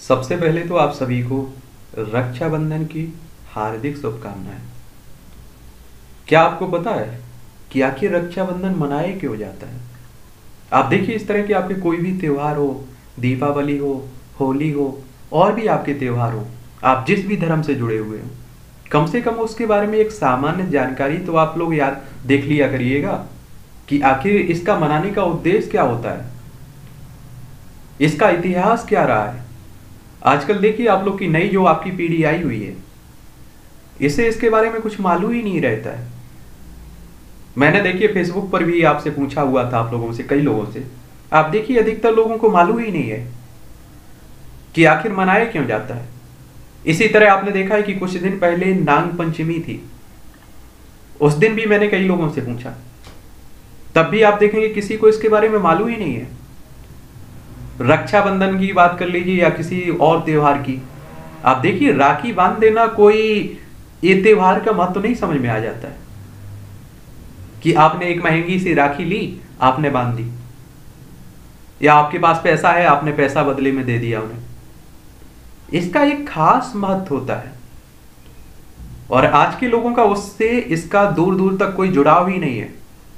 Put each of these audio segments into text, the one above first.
सबसे पहले तो आप सभी को रक्षाबंधन की हार्दिक शुभकामनाएं। क्या आपको पता है कि आखिर रक्षाबंधन मनाया क्यों जाता है? आप देखिए, इस तरह के आपके कोई भी त्योहार हो, दीपावली हो, होली हो, और भी आपके त्योहार हो, आप जिस भी धर्म से जुड़े हुए हो, कम से कम उसके बारे में एक सामान्य जानकारी तो आप लोग याद देख लिया करिएगा कि आखिर इसका मनाने का उद्देश्य क्या होता है, इसका इतिहास क्या रहा है। आजकल देखिए, आप लोग की नई जो आपकी पीढ़ी आई हुई है, इसे इसके बारे में कुछ मालूम ही नहीं रहता है। मैंने देखिए फेसबुक पर भी आपसे पूछा हुआ था, आप लोगों से, कई लोगों से, आप देखिए अधिकतर लोगों को मालूम ही नहीं है कि आखिर मनाया क्यों जाता है। इसी तरह आपने देखा है कि कुछ दिन पहले नाग पंचमी थी, उस दिन भी मैंने कई लोगों से पूछा, तब भी आप देखेंगे किसी को इसके बारे में मालूम ही नहीं है। रक्षाबंधन की बात कर लीजिए या किसी और त्योहार की, आप देखिए राखी बांध देना कोई ये त्योहार का महत्व नहीं समझ में आ जाता है कि आपने एक महंगी सी राखी ली, आपने बांध दी, या आपके पास पैसा है, आपने पैसा बदले में दे दिया उन्हें। इसका एक खास महत्व होता है और आज के लोगों का उससे इसका दूर दूर तक कोई जुड़ाव ही नहीं है।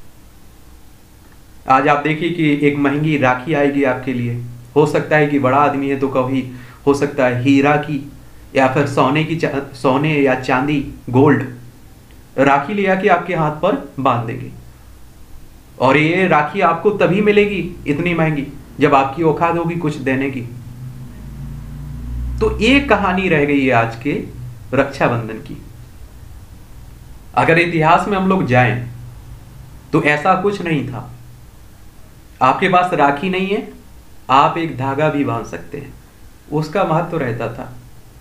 आज आप देखिए कि एक महंगी राखी आएगी आपके लिए, हो सकता है कि बड़ा आदमी है तो कभी हो सकता है हीरा की या फिर सोने या चांदी, गोल्ड राखी ले आके आपके हाथ पर बांध देंगे। और ये राखी आपको तभी मिलेगी इतनी महंगी जब आपकी औकात होगी कुछ देने की। तो एक कहानी रह गई है आज के रक्षाबंधन की। अगर इतिहास में हम लोग जाएं तो ऐसा कुछ नहीं था। आपके पास राखी नहीं है, आप एक धागा भी बांध सकते हैं, उसका महत्व रहता था।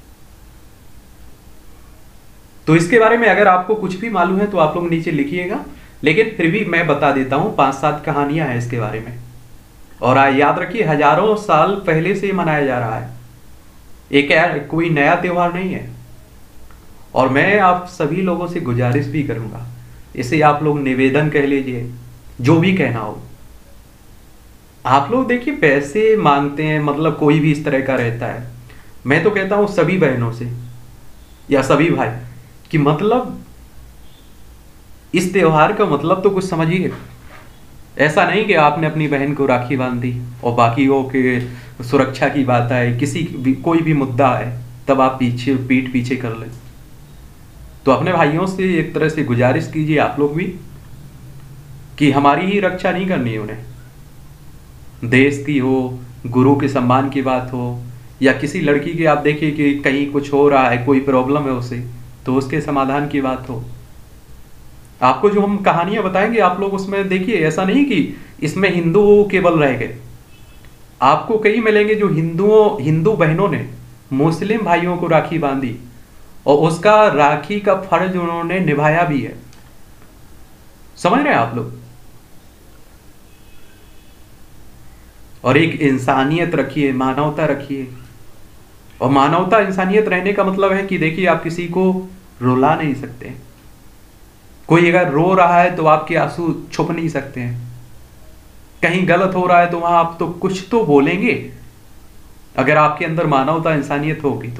तो इसके बारे में अगर आपको कुछ भी मालूम है तो आप लोग नीचे लिखिएगा, लेकिन फिर भी मैं बता देता हूं, 5-7 कहानियां हैं इसके बारे में। और याद रखिए, हजारों साल पहले से मनाया जा रहा है, एक कोई नया त्योहार नहीं है। और मैं आप सभी लोगों से गुजारिश भी करूंगा, इसे आप लोग निवेदन कह लीजिए, जो भी कहना हो। आप लोग देखिए पैसे मांगते हैं, मतलब कोई भी इस तरह का रहता है। मैं तो कहता हूं सभी बहनों से या सभी भाई कि मतलब इस त्योहार का मतलब तो कुछ समझिए। ऐसा नहीं कि आपने अपनी बहन को राखी बांध दी और बाकियों के सुरक्षा की बात आए, कोई भी मुद्दा है तब आप पीठ पीछे कर लें। तो अपने भाइयों से एक तरह से गुजारिश कीजिए आप लोग भी कि हमारी ही रक्षा नहीं करनी है उन्हें। देश की हो, गुरु के सम्मान की बात हो, या किसी लड़की की आप देखिए कि कहीं कुछ हो रहा है, कोई प्रॉब्लम है उसे, तो उसके समाधान की बात हो। आपको जो हम कहानियां बताएंगे आप लोग उसमें देखिए, ऐसा नहीं कि इसमें हिंदू केवल रह गए। आपको कई मिलेंगे जो हिंदू बहनों ने मुस्लिम भाइयों को राखी बांधी और उसका राखी का फर्ज उन्होंने निभाया भी है। समझ रहे हैं आप लोग? और एक इंसानियत रखिए, मानवता रखिए। और मानवता इंसानियत रहने का मतलब है कि देखिए, आप किसी को रुला नहीं सकते। कोई अगर रो रहा है तो आपके आंसू छुप नहीं सकते हैं। कहीं गलत हो रहा है तो वहां आप तो कुछ तो बोलेंगे, अगर आपके अंदर मानवता इंसानियत होगी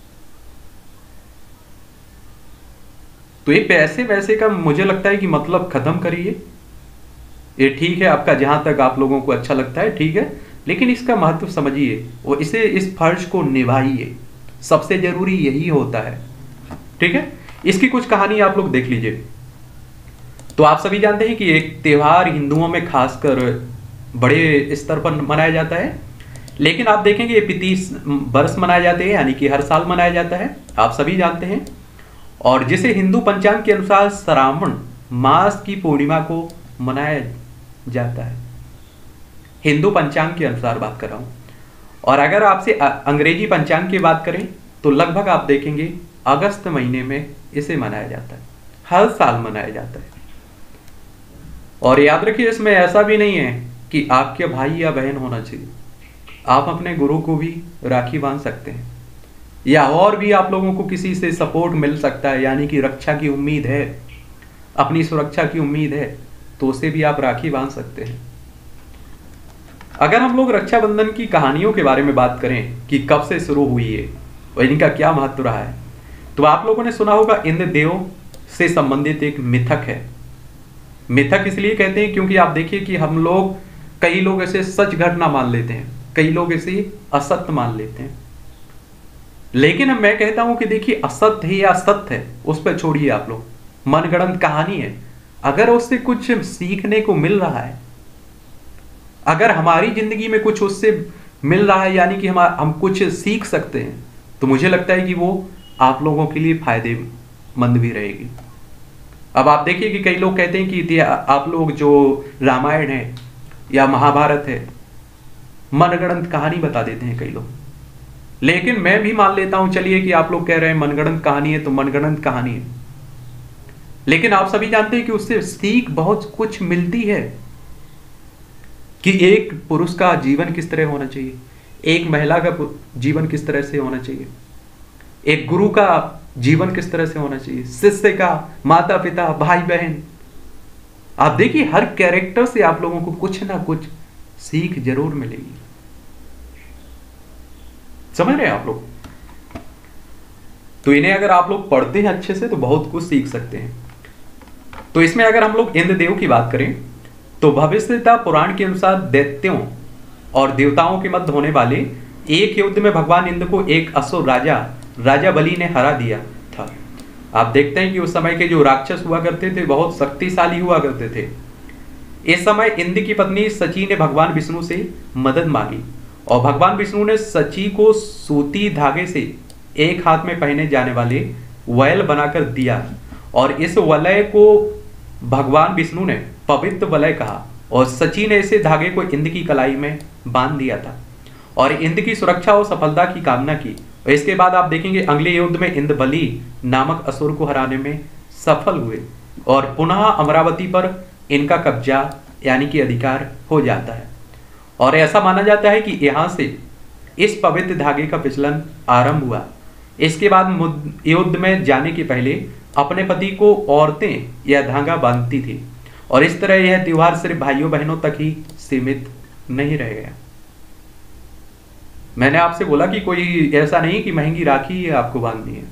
तो ये पैसे वैसे का मुझे लगता है कि मतलब खत्म करिए। ये ठीक है, आपका जहां तक आप लोगों को अच्छा लगता है ठीक है, लेकिन इसका महत्व समझिए और इस फर्ज को निभाइए। सबसे जरूरी यही होता है, ठीक है। इसकी कुछ कहानी आप लोग देख लीजिए। तो आप सभी जानते हैं कि एक त्योहार हिंदुओं में खासकर बड़े स्तर पर मनाया जाता है, लेकिन आप देखेंगे ये 30 वर्ष मनाए जाते हैं, यानी कि हर साल मनाया जाता है, आप सभी जानते हैं। और जिसे हिंदू पंचांग के अनुसार श्रावण मास की पूर्णिमा को मनाया जाता है। हिंदू पंचांग के अनुसार बात कर रहा हूं। और अगर आपसे अंग्रेजी पंचांग की बात करें तो लगभग आप देखेंगे अगस्त महीने में इसे मनाया जाता है, हर साल मनाया जाता है। और याद रखिए, इसमें ऐसा भी नहीं है कि आपके भाई या बहन होना चाहिए, आप अपने गुरु को भी राखी बांध सकते हैं, या और भी आप लोगों को किसी से सपोर्ट मिल सकता है, यानी कि रक्षा की उम्मीद है, अपनी सुरक्षा की उम्मीद है, तो उसे भी आप राखी बांध सकते हैं। अगर हम लोग रक्षाबंधन की कहानियों के बारे में बात करें कि कब से शुरू हुई है और इनका क्या महत्व रहा है, तो आप लोगों ने सुना होगा इंद्रदेव से संबंधित एक मिथक है। मिथक इसलिए कहते हैं क्योंकि आप देखिए कि हम लोग, कई लोग ऐसे सच घटना मान लेते हैं, कई लोग ऐसे असत्य मान लेते हैं। लेकिन अब मैं कहता हूं कि देखिए, असत्य है या सत्य है उस पर छोड़िए आप लोग, मनगढ़ंत कहानी है। अगर उससे कुछ सीखने को मिल रहा है, अगर हमारी जिंदगी में कुछ उससे मिल रहा है, यानी कि हम कुछ सीख सकते हैं, तो मुझे लगता है कि वो आप लोगों के लिए फायदेमंद भी रहेगी। अब आप देखिए कि कई लोग कहते हैं कि आप लोग जो रामायण है या महाभारत है, मनगढ़ंत कहानी बता देते हैं कई लोग। लेकिन मैं भी मान लेता हूं, चलिए कि आप लोग कह रहे हैं मनगढ़ंत कहानी है तो मनगढ़ंत कहानी है, लेकिन आप सभी जानते हैं कि उससे सीख बहुत कुछ मिलती है कि एक पुरुष का जीवन किस तरह होना चाहिए, एक महिला का जीवन किस तरह से होना चाहिए, एक गुरु का जीवन किस तरह से होना चाहिए, शिष्य का, माता पिता, भाई बहन। आप देखिए हर कैरेक्टर से आप लोगों को कुछ ना कुछ सीख जरूर मिलेगी। समझ रहे हैं आप लोग? तो इन्हें अगर आप लोग पढ़ते हैं अच्छे से तो बहुत कुछ सीख सकते हैं। तो इसमें अगर हम लोग इंद्रदेव की बात करें तो भविष्यता पुराण के अनुसार दैत्यों और देवताओं के मध्य होने वाले एक युद्ध में भगवान इंद्र को एक असुर राजा बलि ने हरा दिया था। आप देखते हैं कि उस समय के जो राक्षस हुआ करते थे बहुत शक्तिशाली हुआ करते थे। इस समय इंद्र की पत्नी सची ने भगवान विष्णु से मदद मांगी और भगवान विष्णु ने सची को सूती धागे से एक हाथ में पहने जाने वाले वलय बनाकर दिया और इस वलय को भगवान विष्णु ने पवित्र वलय कहा और सची ने इसे धागे को इंद्र की कलाई में बांध दिया था और इंद्र की सुरक्षा और सफलता की कामना की। और इसके बाद आप देखेंगे अगले युद्ध में इंद्र बलि नामक असुर को हराने में सफल हुए और पुनः अमरावती पर इनका कब्जा यानी कि अधिकार हो जाता है। और ऐसा माना जाता है कि यहां से इस पवित्र धागे का प्रचलन आरंभ हुआ। इसके बाद युद्ध में जाने के पहले अपने पति को औरतें यह धागा बांधती थी और इस तरह यह त्योहार सिर्फ भाइयों बहनों तक ही सीमित नहीं रह गया। मैंने आपसे बोला कि कोई ऐसा नहीं कि महंगी राखी है आपको बांधनी है,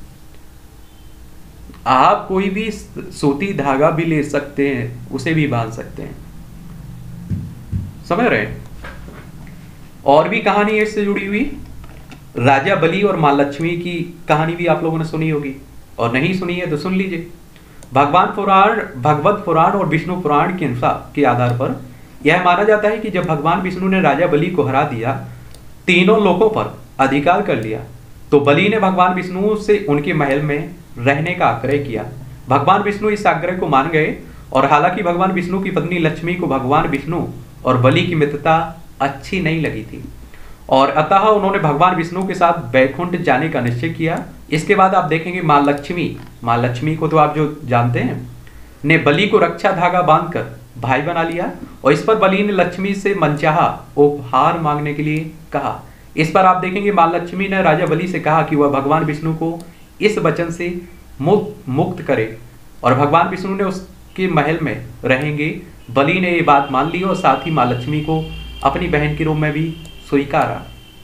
आप कोई भी सूती धागा भी ले सकते हैं, उसे भी बांध सकते हैं। समझ रहे हैं? और भी कहानी है इससे जुड़ी हुई, राजा बलि और मां लक्ष्मी की कहानी भी आप लोगों ने सुनी होगी और नहीं सुनी है तो सुन लीजिए। भगवत पुराण और विष्णु पुराण के आधार पर यह माना जाता है कि जब भगवान विष्णु ने राजा बलि को हरा दिया, तीनों लोकों पर अधिकार कर लिया, तो बलि ने भगवान विष्णु से उनके महल में रहने का आग्रह किया। भगवान विष्णु इस आग्रह को मान गए और हालांकि भगवान विष्णु की पत्नी लक्ष्मी को भगवान विष्णु और बलि की मित्रता अच्छी नहीं लगी थी और अतः उन्होंने भगवान विष्णु के साथ वैकुंठ जाने का निश्चय किया। इसके बाद आप देखेंगे मां लक्ष्मी को तो आप जो जानते हैं, ने बलि को रक्षा धागा बांधकर भाई बना लिया और इस पर बलि ने लक्ष्मी से मनचाहा उपहार मांगने के लिए कहा। इस पर आप देखेंगे मां लक्ष्मी ने राजा बलि से कहा कि वह भगवान विष्णु को इस वचन से मुक्त करे और भगवान विष्णु ने उसके महल में रहेंगे। बलि ने ये बात मान ली और साथ ही मां लक्ष्मी को अपनी बहन के रूप में भी स्वीकारा।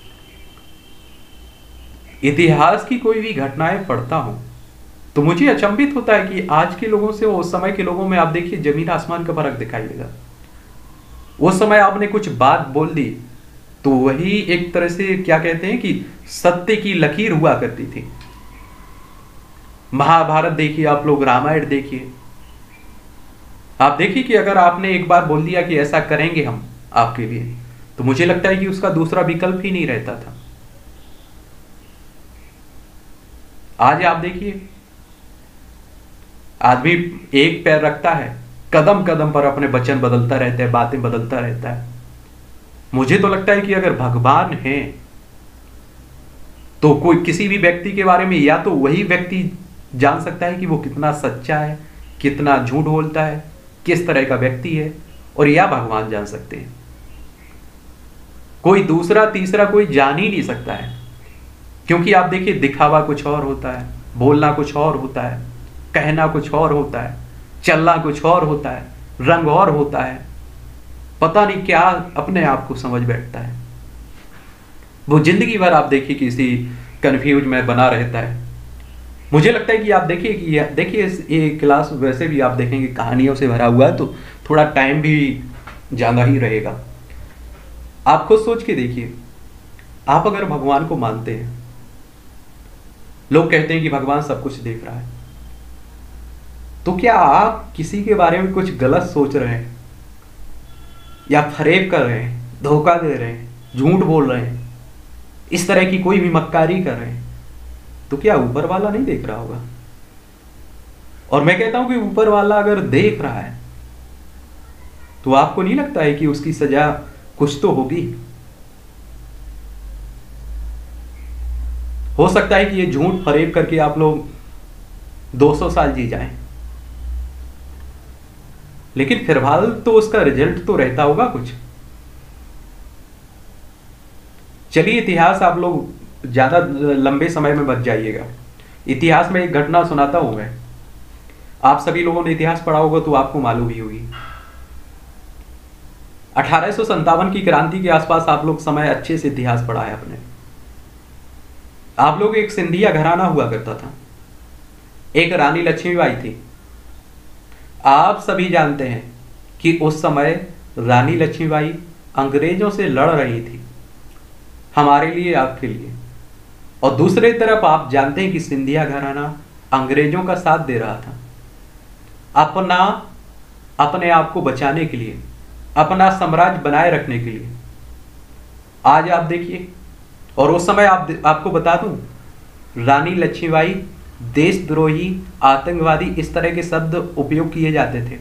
इतिहास की कोई भी घटनाएं पढ़ता हूं तो मुझे अचंभित होता है कि आज के लोगों से उस समय के लोगों में आप देखिए जमीन आसमान का फर्क दिखाई देगा। उस समय आपने कुछ बात बोल दी तो वही एक तरह से क्या कहते हैं कि सत्य की लकीर हुआ करती थी। महाभारत देखिए आप लोग, रामायण देखिए, आप देखिए कि अगर आपने एक बार बोल दिया कि ऐसा करेंगे हम आपके लिए, तो मुझे लगता है कि उसका दूसरा विकल्प ही नहीं रहता था। आज आप देखिए आदमी एक पैर रखता है, कदम कदम पर अपने वचन बदलता रहता है, बातें बदलता रहता है। मुझे तो लगता है कि अगर भगवान है तो कोई किसी भी व्यक्ति के बारे में या तो वही व्यक्ति जान सकता है कि वो कितना सच्चा है, कितना झूठ बोलता है, किस तरह का व्यक्ति है, और या भगवान जान सकते हैं। कोई दूसरा तीसरा कोई जान ही नहीं सकता है, क्योंकि आप देखिए दिखावा कुछ और होता है, बोलना कुछ और होता है, कहना कुछ और होता है, चलना कुछ और होता है, रंग और होता है, पता नहीं क्या अपने आप को समझ बैठता है। वो जिंदगी भर आप देखिए किसी कंफ्यूज में बना रहता है। मुझे लगता है कि आप देखिए कि देखिए ये क्लास वैसे भी आप देखेंगे कहानियों से भरा हुआ है, तो थोड़ा टाइम भी ज़्यादा ही रहेगा। आप खुद सोच के देखिए, आप अगर भगवान को मानते हैं, लोग कहते हैं कि भगवान सब कुछ देख रहा है, तो क्या आप किसी के बारे में कुछ गलत सोच रहे हैं या फरेब कर रहे हैं, धोखा दे रहे हैं, झूठ बोल रहे हैं, इस तरह की कोई भी मक्कारी कर रहे हैं, तो क्या ऊपर वाला नहीं देख रहा होगा? और मैं कहता हूं कि ऊपर वाला अगर देख रहा है तो आपको नहीं लगता है कि उसकी सजा कुछ तो होगी? हो सकता है कि ये झूठ फरेब करके आप लोग 200 साल जी जाएं, लेकिन फिलहाल तो उसका रिजल्ट तो रहता होगा कुछ। चलिए, इतिहास आप लोग ज्यादा लंबे समय में बच जाइएगा। इतिहास में एक घटना सुनाता हूं मैं। आप सभी लोगों ने इतिहास पढ़ा होगा तो आपको मालूम ही होगी। 1857 की क्रांति के आसपास आप लोग समय अच्छे से इतिहास पढ़ा है अपने। आप लोग एक सिंधिया घराना हुआ करता था, एक रानी लक्ष्मीबाई थी। आप सभी जानते हैं कि उस समय रानी लक्ष्मीबाई अंग्रेजों से लड़ रही थी, हमारे लिए, आपके लिए। और दूसरी तरफ आप जानते हैं कि सिंधिया घराना अंग्रेजों का साथ दे रहा था अपने आप को बचाने के लिए, अपना साम्राज्य बनाए रखने के लिए। आज आप देखिए, और उस समय आपको बता दूं, रानी लक्ष्मीबाई देशद्रोही, आतंकवादी, इस तरह के शब्द उपयोग किए जाते थे।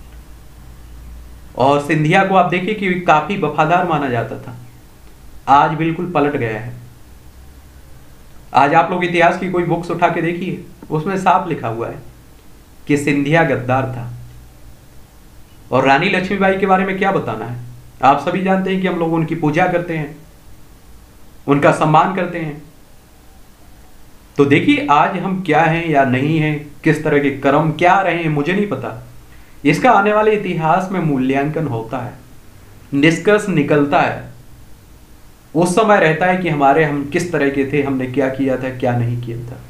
और सिंधिया को आप देखिए कि काफी वफादार माना जाता था। आज बिल्कुल पलट गया है। आज आप लोग इतिहास की कोई बुक्स उठा के देखिए, उसमें साफ लिखा हुआ है कि सिंधिया गद्दार था। और रानी लक्ष्मीबाई के बारे में क्या बताना है? आप सभी जानते हैं कि हम लोग उनकी पूजा करते हैं, उनका सम्मान करते हैं। तो देखिए, आज हम क्या हैं या नहीं हैं, किस तरह के कर्म क्या रहे हैं, मुझे नहीं पता। इसका आने वाले इतिहास में मूल्यांकन होता है, निष्कर्ष निकलता है। उस समय रहता है कि हम किस तरह के थे, हमने क्या किया था, क्या नहीं किया था।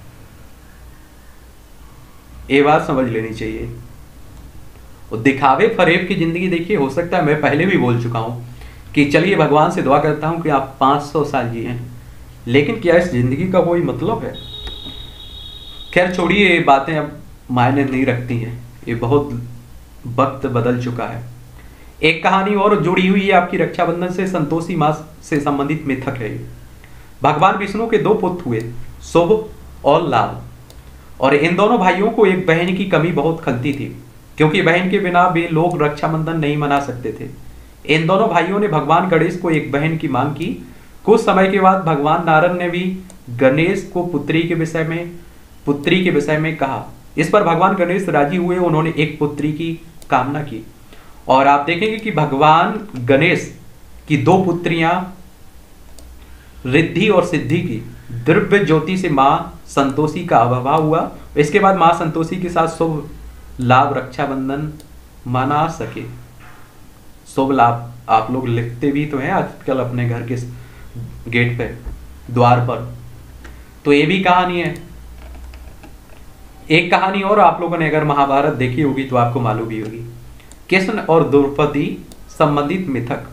ये बात समझ लेनी चाहिए। और दिखावे फरेब की जिंदगी देखिए, हो सकता है मैं पहले भी बोल चुका हूं कि चलिए भगवान से दुआ करता हूं कि आप 500 साल जिए, लेकिन क्या इस जिंदगी का कोई मतलब है? खैर छोड़िए, ये बातें अब मायने नहीं रखती हैं, ये बहुत वक्त बदल चुका है। एक कहानी और जुड़ी हुई है आपकी रक्षाबंधन से, संतोषी माँ से संबंधित मिथक है। भगवान विष्णु के 2 पुत्र हुए, शुभ और लाभ। और इन दोनों भाइयों को एक बहन की कमी बहुत खलती थी, क्योंकि बहन के बिना वे लोग रक्षाबंधन नहीं मना सकते थे। इन दोनों भाइयों ने भगवान गणेश को एक बहन की मांग की। कुछ समय के बाद भगवान नारद ने भी गणेश को पुत्री के विषय में कहा। इस पर भगवान गणेश राजी हुए, उन्होंने एक पुत्री की कामना की। और आप देखेंगे कि भगवान गणेश की 2 पुत्रियां रिद्धि और सिद्धि की दिव्य ज्योति से मां संतोषी का आविर्भाव हुआ। इसके बाद मां संतोषी के साथ शुभ लाभ रक्षाबंधन मना सके। शुभ लाभ आप लोग लिखते भी तो हैं आजकल अपने घर के गेट पे, द्वार पर। तो ये भी कहानी है। एक कहानी और आप लोगों ने अगर महाभारत देखी होगी तो आपको मालूम भी होगी, कृष्ण और द्रौपदी संबंधित मिथक।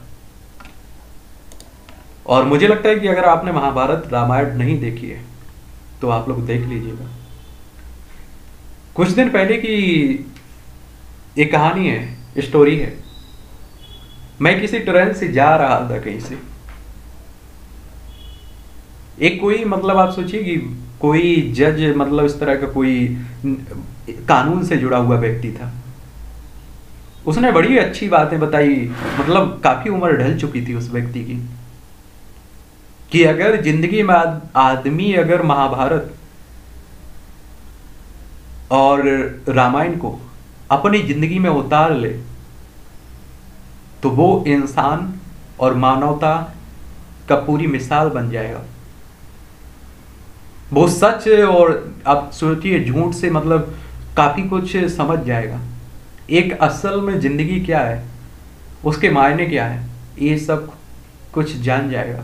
और मुझे लगता है कि अगर आपने महाभारत रामायण नहीं देखी है तो आप लोग देख लीजिएगा। कुछ दिन पहले की एक कहानी है, स्टोरी है। मैं किसी ट्रेन से जा रहा था कहीं से, एक कोई मतलब आप सोचिए कि कोई जज, मतलब इस तरह का कोई कानून से जुड़ा हुआ व्यक्ति था। उसने बड़ी अच्छी बातें बताई, मतलब काफी उम्र ढल चुकी थी उस व्यक्ति की, कि अगर जिंदगी में आदमी अगर महाभारत और रामायण को अपनी जिंदगी में उतार ले तो वो इंसान और मानवता का पूरी मिसाल बन जाएगा। वो सच और आप सोचिए झूठ से मतलब काफी कुछ समझ जाएगा। एक असल में जिंदगी क्या है उसके मायने क्या है, ये सब कुछ जान जाएगा।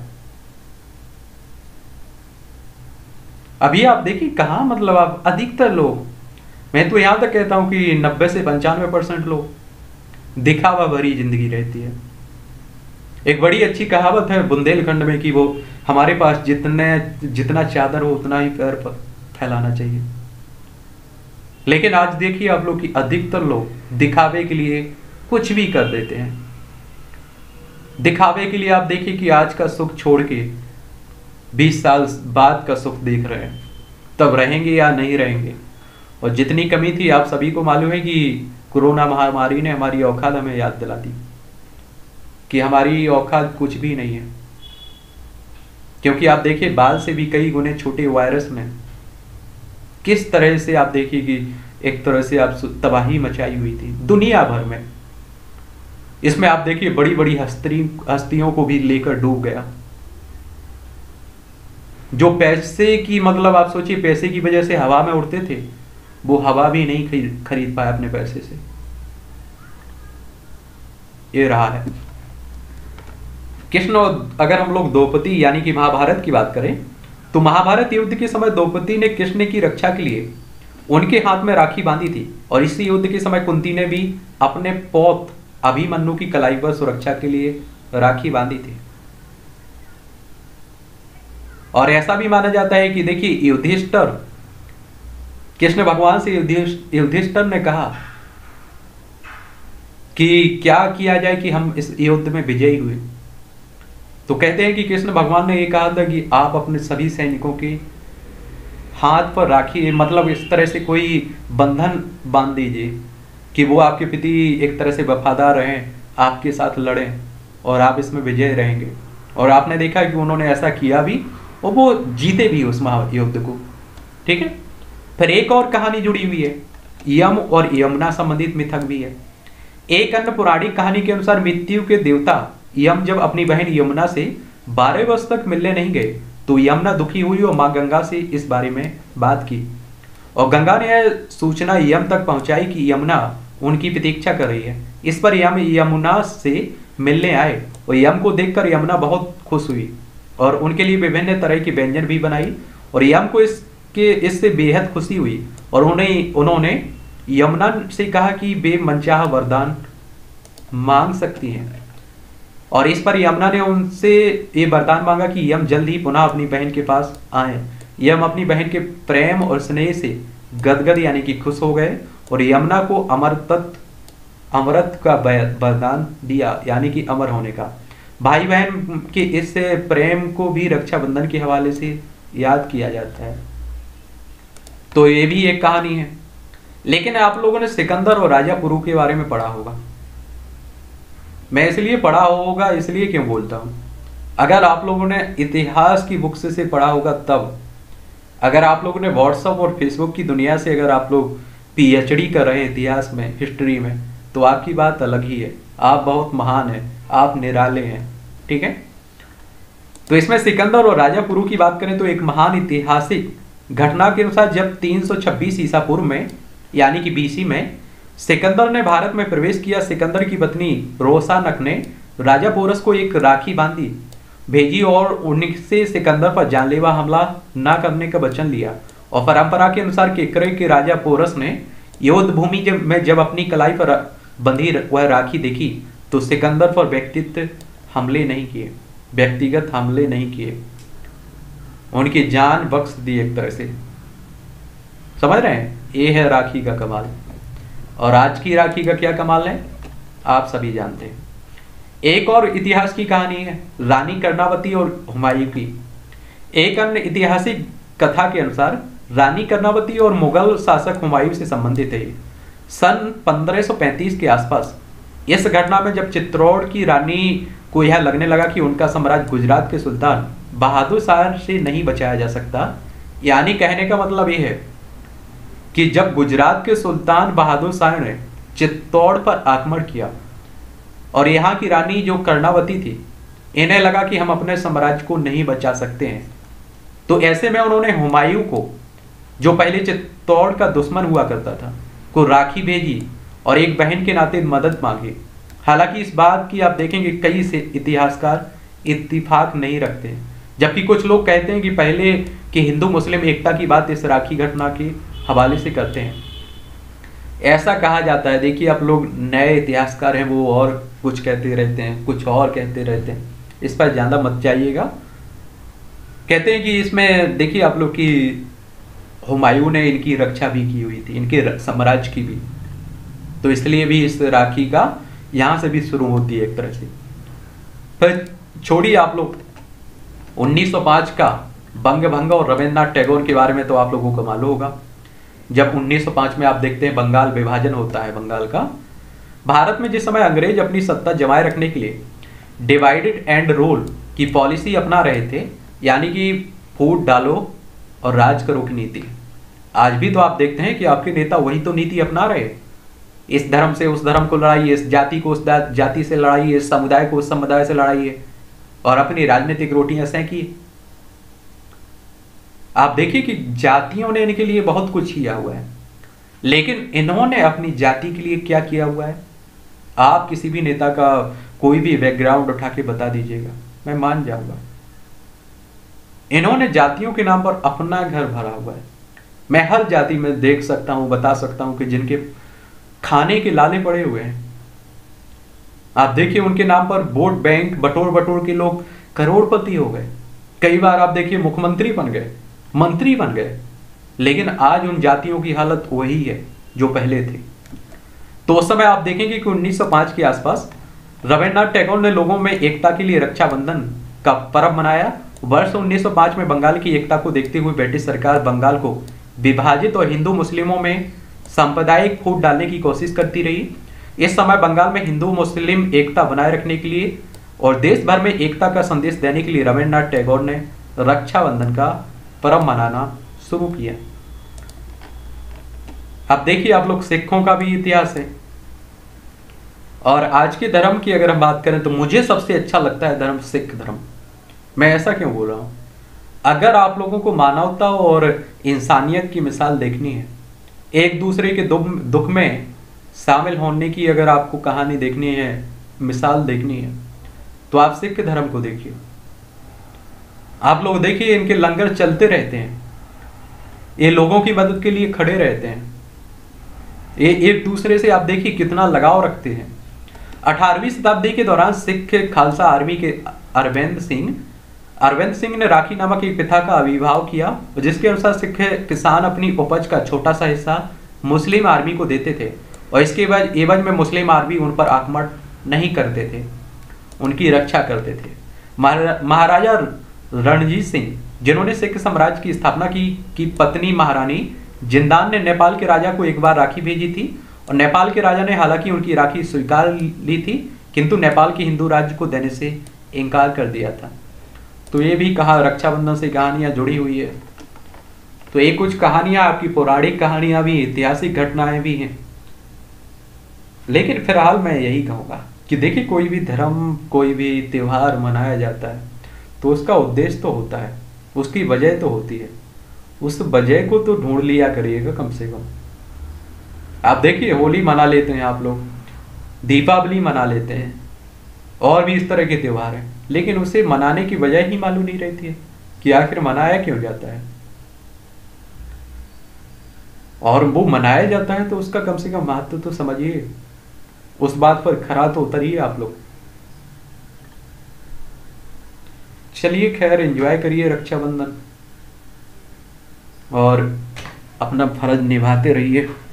अभी आप देखिए कहाँ, मतलब आप अधिकतर लोग, मैं तो यहां तक कहता हूं कि 90 से 95% लोग दिखावा भरी जिंदगी रहती है। एक बड़ी अच्छी कहावत है बुंदेलखंड में कि वो हमारे पास जितना चादर हो उतना ही पैर पर फैलाना चाहिए। लेकिन आज देखिए आप लोग कि अधिकतर लोग दिखावे के लिए कुछ भी कर देते हैं। दिखावे के लिए आप देखिए कि आज का सुख छोड़ के 20 साल बाद का सुख देख रहे हैं, तब रहेंगे या नहीं रहेंगे। और जितनी कमी थी आप सभी को मालूम है कि कोरोना महामारी ने हमारी औकात हमें याद दिला दी कि हमारी औकात कुछ भी नहीं है। क्योंकि आप देखिए बाल से भी कई गुने छोटे वायरस ने किस तरह से आप देखिए कि एक तरह से आप तबाही मचाई हुई थी दुनिया भर में। इसमें आप देखिए बड़ी बड़ी हस्तियों को भी लेकर डूब गया। जो पैसे की, मतलब आप सोचिए पैसे की वजह से हवा में उड़ते थे, वो हवा भी नहीं खरीद पाए अपने पैसे से। ये रहा है कृष्ण। अगर हम लोग द्रौपदी यानी कि महाभारत की बात करें तो महाभारत युद्ध के समय द्रौपदी ने कृष्ण की रक्षा के लिए उनके हाथ में राखी बांधी थी, और इसी युद्ध के समय कुंती ने भी अपने पौत्र अभिमन्यु की कलाई पर सुरक्षा के लिए राखी बांधी थी। और ऐसा भी माना जाता है कि देखिए युधिष्ठिर, कृष्ण भगवान से युधिष्ठिर ने कहा कि क्या किया जाए कि हम इस युद्ध में विजयी हुए। तो कहते हैं कि कृष्ण भगवान ने ये कहा था कि आप अपने सभी सैनिकों के हाथ पर राखी, मतलब इस तरह से कोई बंधन बांध दीजिए कि वो आपके प्रति एक तरह से वफादार रहें, आपके साथ लड़ें और आप इसमें विजय रहेंगे। और आपने देखा कि उन्होंने ऐसा किया भी और वो जीते भी उस महायुद्ध को। ठीक है। फिर एक और कहानी जुड़ी हुई है, यम और यमुना संबंधित मिथक भी है। एक अन्य पौराणिक कहानी के अनुसार मृत्यु के देवता यम जब अपनी बहन यमुना से 12 वर्ष तक मिलने नहीं गए तो यमुना दुखी हुई और मां गंगा से इस बारे में बात की, और गंगा ने यह सूचना यम तक पहुंचाई कि यमुना उनकी प्रतीक्षा कर रही है। इस पर यम यमुना से मिलने आए और यम को देखकर यमुना बहुत खुश हुई और उनके लिए विभिन्न तरह की व्यंजन भी बनाई, और यम को इससे बेहद खुशी हुई और उन्होंने यमुना से कहा कि वे मनचाहा वरदान मांग सकती हैं। और इस पर यमुना ने उनसे ये वरदान मांगा कि यम जल्द ही पुनः अपनी बहन के पास आए। यम अपनी बहन के प्रेम और स्नेह से गदगद यानी कि खुश हो गए और यमुना को अमरत का वरदान दिया, यानी कि अमर होने का। भाई बहन के इस प्रेम को भी रक्षाबंधन के हवाले से याद किया जाता है। तो ये भी एक कहानी है। लेकिन आप लोगों ने सिकंदर और राजा पुरु के बारे में पढ़ा होगा। मैं इसलिए पढ़ा होगा, इसलिए क्यों बोलता हूं, अगर आप लोगों ने इतिहास की बुक से पढ़ा होगा तब। अगर आप लोगों ने व्हाट्सएप और फेसबुक की दुनिया से अगर आप लोग पीएचडी कर रहे हैं इतिहास में, हिस्ट्री में, तो आपकी बात अलग ही है। आप बहुत महान हैं, आप निराले हैं। ठीक है। तो इसमें सिकंदर और राजा पुरु की बात करें तो एक महान ऐतिहासिक घटना के अनुसार जब 326 ईसा पूर्व में यानी कि बीसी में सिकंदर ने भारत में प्रवेश किया, सिकंदर की पत्नी रोसानक ने राजा पोरस को एक राखी बांधी भेजी और उनसे सिकंदर पर जानलेवा हमला न करने का वचन लिया। और परंपरा के अनुसार केकरे के राजा पोरस ने युद्ध भूमि जब अपनी कलाई पर बंधी वह राखी देखी तो सिकंदर पर व्यक्तिगत हमले नहीं किए, उनकी जान बख्श दी एक तरह से। समझ रहे हैं, ये है राखी का कमाल। और आज की राखी का क्या कमाल है आप सभी जानते हैं। एक और इतिहास की कहानी है रानी कर्णावती और हुमायूं की। एक अन्य ऐतिहासिक कथा के अनुसार रानी कर्णावती और मुगल शासक हुमायूं से संबंधित है। सन 1535 के आसपास इस घटना में जब चित्तौड़ की रानी को यह लगने लगा कि उनका साम्राज्य गुजरात के सुल्तान बहादुर शाह से नहीं बचाया जा सकता, यानी कहने का मतलब यह है कि जब गुजरात के सुल्तान बहादुर शाह ने चित्तौड़ पर आक्रमण किया और यहाँ की रानी जो कर्णावती थी, इन्हें लगा कि हम अपने साम्राज्य को नहीं बचा सकते हैं, तो ऐसे में उन्होंने हुमायूं को, जो पहले चित्तौड़ का दुश्मन हुआ करता था, को राखी भेजी और एक बहन के नाते मदद मांगी। हालांकि इस बात की आप देखेंगे कई से इतिहासकार इत्तिफाक नहीं रखते, जबकि कुछ लोग कहते हैं कि पहले कि हिंदू मुस्लिम एकता की बात इस राखी घटना के हवाले से करते हैं। ऐसा कहा जाता है, देखिए आप लोग नए इतिहासकार हैं, वो और कुछ कहते रहते हैं, कुछ और कहते रहते हैं, इस पर ज़्यादा मत जाइएगा। कहते हैं कि इसमें देखिए आप लोग की हुमायूं ने इनकी रक्षा भी की हुई थी, इनके साम्राज्य की भी, तो इसलिए भी इस राखी का यहाँ से भी शुरू होती है एक तरह से। पर छोड़िए आप लोग 1905 का बंग भंग और रविन्द्रनाथ टैगोर के बारे में तो आप लोगों को मालूम होगा। जब 1905 में आप देखते हैं बंगाल विभाजन होता है बंगाल का, भारत में जिस समय अंग्रेज अपनी सत्ता जमाए रखने के लिए डिवाइडेड एंड रूल की पॉलिसी अपना रहे थे, यानी कि फूट डालो और राज करो की नीति। आज भी तो आप देखते हैं कि आपके नेता वही तो नीति अपना रहे, इस धर्म से उस धर्म को लड़ाइए, इस जाति को उस जाति से लड़ाइए, इस समुदाय को उस समुदाय से लड़ाइए और अपनी राजनीतिक रोटियां सेंकिए। आप देखिए कि जातियों ने इनके लिए बहुत कुछ किया हुआ है, लेकिन इन्होंने अपनी जाति के लिए क्या किया हुआ है? आप किसी भी नेता का कोई भी बैकग्राउंड उठा के बता दीजिएगा, मैं मान जाऊंगा। इन्होंने जातियों के नाम पर अपना घर भरा हुआ है। मैं हर जाति में देख सकता हूं, बता सकता हूं कि जिनके खाने के लाले पड़े हुए हैं। आप देखिए उनके नाम पर वोट बैंक बटोर बटोर के लोग करोड़पति हो गए, कई बार आप देखिए मुख्यमंत्री बन गए, मंत्री बन गए, लेकिन आज उन जातियों की हालत वही है जो पहले थी। तो उस समय आप देखेंगे कि 1905 के आसपास रविन्द्रनाथ टैगोर ने लोगों में एकता के लिए रक्षाबंधन का पर्व मनाया। वर्ष 1905 में बंगाल की एकता को देखते हुए ब्रिटिश सरकार बंगाल को विभाजित और हिंदू मुस्लिमों में सांप्रदायिक फूट डालने की कोशिश करती रही। इस समय बंगाल में हिंदू मुस्लिम एकता बनाए रखने के लिए और देश भर में एकता का संदेश देने के लिए रविन्द्रनाथ टैगोर ने रक्षाबंधन का पर्व मनाना शुरू किया। अब देखिए आप लोग सिखों का भी इतिहास है, और आज के धर्म की अगर हम बात करें तो मुझे सबसे अच्छा लगता है धर्म सिख धर्म। मैं ऐसा क्यों बोल रहा हूं? अगर आप लोगों को मानवता और इंसानियत की मिसाल देखनी है, एक दूसरे के दुख में शामिल होने की अगर आपको कहानी देखनी है, मिसाल देखनी है, तो आप सिख धर्म को देखिए। आप लोग देखिए इनके लंगर चलते रहते हैं, ये लोगों की मदद के लिए खड़े रहते हैं, ये एक दूसरे से आप देखिए कितना लगाव रखते हैं। 18वीं शताब्दी के दौरान सिख खालसा आर्मी के अरविंद सिंह ने राखी नामक एक प्रथा का आविर्भाव किया, जिसके अनुसार सिख किसान अपनी उपज का छोटा सा हिस्सा मुस्लिम आर्मी को देते थे और इसके बाद एवज में मुस्लिम आर्मी उन पर आक्रमण नहीं करते थे, उनकी रक्षा करते थे। महाराजा रणजीत सिंह, जिन्होंने सिख साम्राज्य की स्थापना की पत्नी महारानी जिंदान ने नेपाल के राजा को एक बार राखी भेजी थी और नेपाल के राजा ने हालांकि उनकी राखी स्वीकार ली थी, किंतु नेपाल के हिंदू राज्य को देने से इनकार कर दिया था। तो ये भी कहा रक्षाबंधन से कहानियां जुड़ी हुई है। तो ये कुछ कहानियां आपकी पौराणिक कहानियां भी, ऐतिहासिक घटनाएं भी हैं। लेकिन फिलहाल मैं यही कहूंगा कि देखिए कोई भी धर्म, कोई भी त्योहार मनाया जाता है तो उसका उद्देश्य तो होता है, उसकी वजह तो होती है, उस वजह को तो ढूंढ लिया करिएगा कम से कम। आप देखिए होली मना लेते हैं आप लोग, दीपावली मना लेते हैं, और भी इस तरह के त्योहार हैं, लेकिन उसे मनाने की वजह ही मालूम नहीं रहती है कि आखिर मनाया क्यों जाता है। और वो मनाया जाता है तो उसका कम से कम महत्व तो समझिए, उस बात पर खरा तो उतरिए आप लोग। चलिए खैर, एंजॉय करिए रक्षाबंधन और अपना फर्ज निभाते रहिए।